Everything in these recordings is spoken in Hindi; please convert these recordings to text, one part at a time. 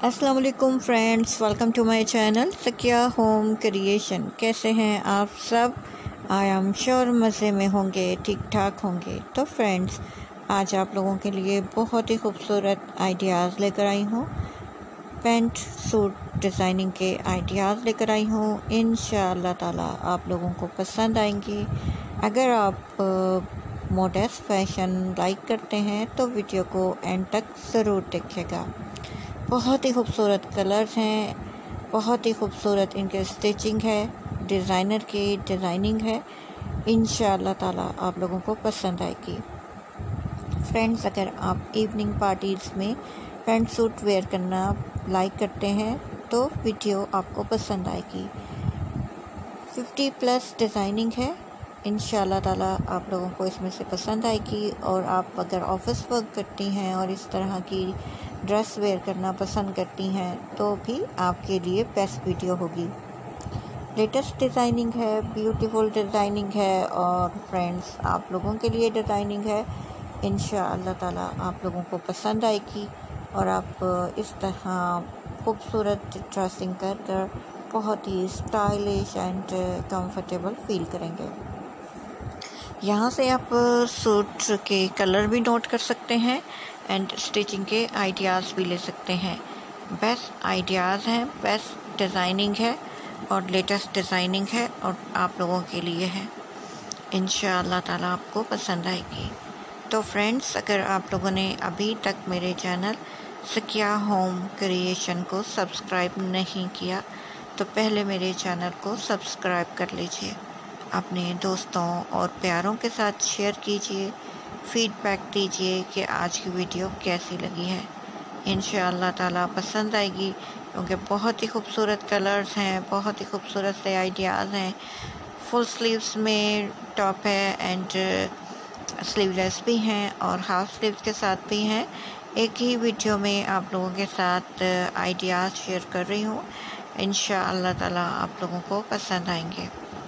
अस्सलाम वालेकुम friends, welcome to my channel Sakiya home creation. कैसे हैं आप सब? आई एम श्योर मज़े में होंगे, ठीक ठाक होंगे। तो फ्रेंड्स, आज आप लोगों के लिए बहुत ही खूबसूरत आइडियाज़ लेकर आई हूँ। पैंट सूट डिज़ाइनिंग के आइडियाज़ लेकर आई हूँ। इंशाअल्लाह ताला आप लोगों को पसंद आएंगी। अगर आप मॉडर्न फैशन लाइक करते हैं तो वीडियो को एंड तक ज़रूर देखिएगा। बहुत ही खूबसूरत कलर्स हैं, बहुत ही खूबसूरत इनके स्टिचिंग है, डिज़ाइनर की डिज़ाइनिंग है। इंशाअल्लाह ताला आप लोगों को पसंद आएगी। फ्रेंड्स, अगर आप इवनिंग पार्टीज़ में पैंट सूट वेयर करना लाइक करते हैं तो वीडियो आपको पसंद आएगी। 50+ डिज़ाइनिंग है। इंशाअल्लाह ताला आप लोगों को इसमें से पसंद आएगी। और आप अगर ऑफिस वर्क करती हैं और इस तरह की ड्रेस वेयर करना पसंद करती हैं तो भी आपके लिए बेस्ट वीडियो होगी। लेटेस्ट डिज़ाइनिंग है, ब्यूटीफुल डिज़ाइनिंग है और फ्रेंड्स आप लोगों के लिए डिज़ाइनिंग है। इंशाअल्लाह ताला आप लोगों को पसंद आएगी और आप इस तरह खूबसूरत ड्रेसिंग कर बहुत ही स्टाइलिश एंड कंफर्टेबल फील करेंगे। यहाँ से आप सूट के कलर भी नोट कर सकते हैं एंड स्टिचिंग के आइडियाज़ भी ले सकते हैं। बेस्ट आइडियाज़ हैं, बेस्ट डिज़ाइनिंग है और लेटेस्ट डिज़ाइनिंग है और आप लोगों के लिए है। इंशाअल्लाह ताला आपको पसंद आएगी। तो फ्रेंड्स, अगर आप लोगों ने अभी तक मेरे चैनल सकिया होम क्रिएशन को सब्सक्राइब नहीं किया तो पहले मेरे चैनल को सब्सक्राइब कर लीजिए। अपने दोस्तों और प्यारों के साथ शेयर कीजिए, फीडबैक दीजिए कि आज की वीडियो कैसी लगी है। इंशाअल्लाह ताला पसंद आएगी क्योंकि बहुत ही खूबसूरत कलर्स हैं, बहुत ही खूबसूरत से आइडियाज़ हैं। फुल स्लीव्स में टॉप है एंड स्लीवलेस भी हैं और हाफ स्लीव्स के साथ भी हैं। एक ही वीडियो में आप लोगों के साथ आइडियाज़ शेयर कर रही हूँ। इंशाअल्लाह ताला आप लोगों को पसंद आएंगे।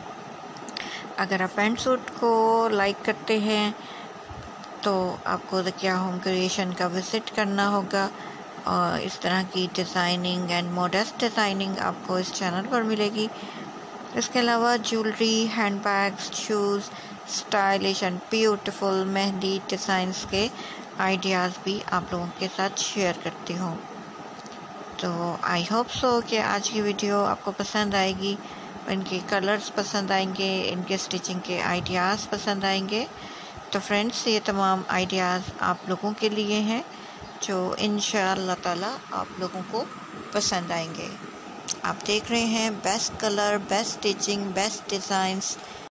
अगर आप पैंट सूट को लाइक करते हैं तो आपको सकिया होम क्रिएशन का विज़िट करना होगा और इस तरह की डिज़ाइनिंग एंड मॉडर्न डिज़ाइनिंग आपको इस चैनल पर मिलेगी। इसके अलावा jewellery, handbags, shoes, stylish and beautiful mehndi designs के आइडियाज़ भी आप लोगों के साथ शेयर करती हूँ। तो आई होप सो कि आज की वीडियो आपको पसंद आएगी, इनके कलर्स पसंद आएंगे, इनके स्टिचिंग के आइडियाज़ पसंद आएंगे। तो फ्रेंड्स, ये तमाम आइडियाज़ आप लोगों के लिए हैं जो इंशाअल्लाह ताला आप लोगों को पसंद आएंगे। आप देख रहे हैं best colour, best stitching, best designs